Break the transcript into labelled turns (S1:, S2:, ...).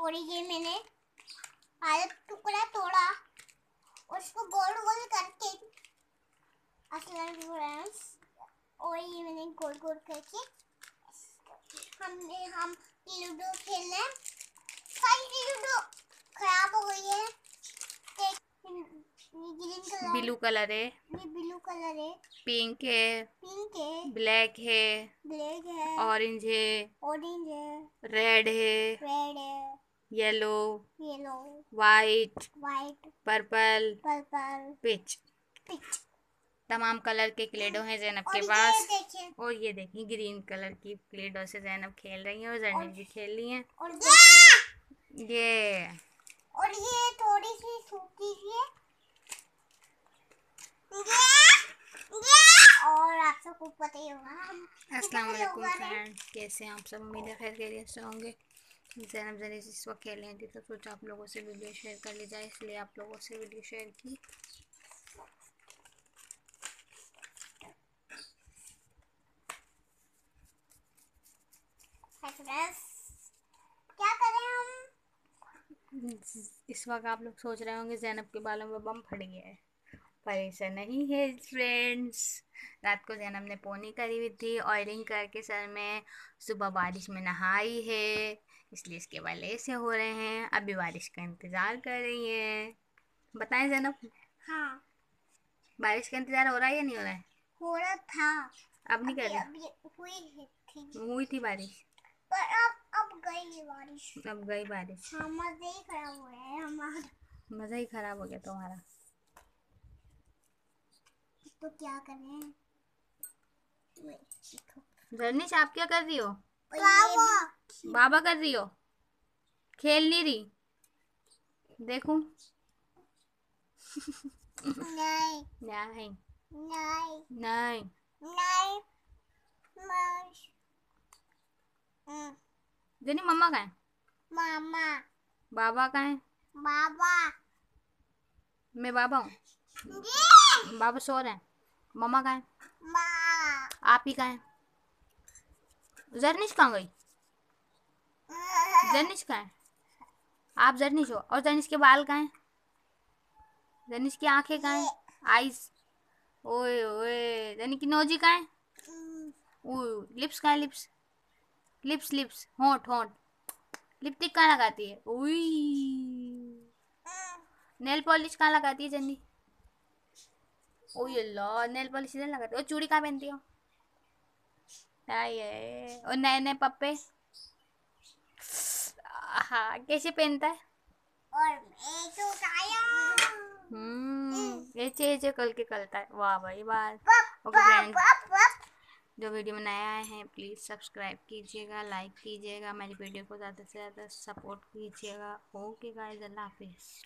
S1: और ये मैंने आधा टुकड़ा तोड़ा, उसको गोल गोल करके फ्रेंड्स, और ये मैंने गोल गोल करके हम लूडो खेल रहे हैं। सारी लूडो खराब हो गई है। ग्रीन कलर,
S2: ब्लू कलर है,
S1: ये ब्लू कलर है,
S2: पिंक है,
S1: पिंक है,
S2: ब्लैक है,
S1: ब्लैक है,
S2: ऑरेंज है,
S1: ऑरेंज है,
S2: रेड है,
S1: रेड है,
S2: yellow,
S1: yellow,
S2: white,
S1: white,
S2: purple,
S1: purple,
S2: peach.
S1: Peach.
S2: तमाम कलर के क्लेडो हैं जैनब के
S1: और
S2: पास।
S1: ये देखिए,
S2: और ये देखिए ग्रीन कलर की क्लेडो से जैनब खेल रही है और जर्नी भी खेल रही है।
S1: और
S2: ये
S1: और ये थोड़ी सी सूखी है। और आप सबको पता ही होगा हम
S2: अस्सलाम वालेकुम फ्रेंड्स, कैसे हैं आप सब? उम्मीद है खैर खैरियत से होंगे। जैनब जरी इस वक्त खेल रही थी तो सोचा आप लोगों से वीडियो शेयर कर ली जाए, इसलिए आप लोगों से वीडियो शेयर की।
S1: क्या करें हम?
S2: इस वक्त आप लोग सोच रहे होंगे जैनब के बालों में बम फट गया है, पर ऐसा नहीं है फ्रेंड्स। रात को जैनब ने पोनी करी हुई थी ऑयलिंग करके सर में, सुबह बारिश में नहाई है, इसलिए इसके बाल ऐसे हो रहे हैं। अभी बारिश का इंतज़ार कर रही है। बताएं जैनब,
S1: हाँ,
S2: बारिश का इंतज़ार हो रहा है या नहीं हो रहा है?
S1: हो रहा था।
S2: अब नहीं कर रही?
S1: अभी हुई थी,
S2: हुई थी बारिश,
S1: पर अब गई बारिश।
S2: अब गई बारिश।
S1: हाँ, मज़े ही खराब हो रहे हैं हमारा।
S2: मज़ा ही खराब हो गया तुम्हारा।
S1: तो क्या करें?
S2: जर्निश, आप क्या कर रही हो?
S1: बाबा,
S2: बाबा कर रही हो? खेल नहीं रही? देखूं?
S1: नहीं
S2: नहीं
S1: नहीं
S2: नहीं।
S1: नहीं, मश
S2: जनी मम्मा कहाँ है?
S1: मामा,
S2: बाबा कहाँ है?
S1: बाबा,
S2: मैं बाबा हूँ।
S1: जी,
S2: बाबा सो रहे हैं। मम्मा कहाँ है?
S1: माँ,
S2: आप ही कहाँ है? जर्निश कहाँ गई? जर्निश कहाँ है? आप जर्निश हो। और जर्निश के बाल कहाँ हैं? जर्निश की आंखें कहाँ हैं? आईज। ओए ओए, जर्निश की नोजी कहाँ है? ओए, लिप्स कहाँ है? लिप्स लिप्स लिप्स, होंठ होंठ। लिपस्टिक कहाँ लगाती है? उई। नेल पॉलिश कहाँ लगाती है जर्नी? ओए अल्लाह, नेल पॉलिश इधर लगाती है। और चूड़ी कहाँ पहनती हो? आये। और नए नए पप्पे हाँ, कैसे पहनता है?
S1: और मैं तो
S2: ऐसे कल के करता है। वाह भाई वाह। ओके
S1: पापा,
S2: फ्रेंड्स,
S1: पापा,
S2: जो वीडियो में नया आए हैं प्लीज़ सब्सक्राइब कीजिएगा, लाइक कीजिएगा, मेरी वीडियो को ज़्यादा से ज़्यादा सपोर्ट कीजिएगा। ओके गाइस, अल्लाह हाफिज़।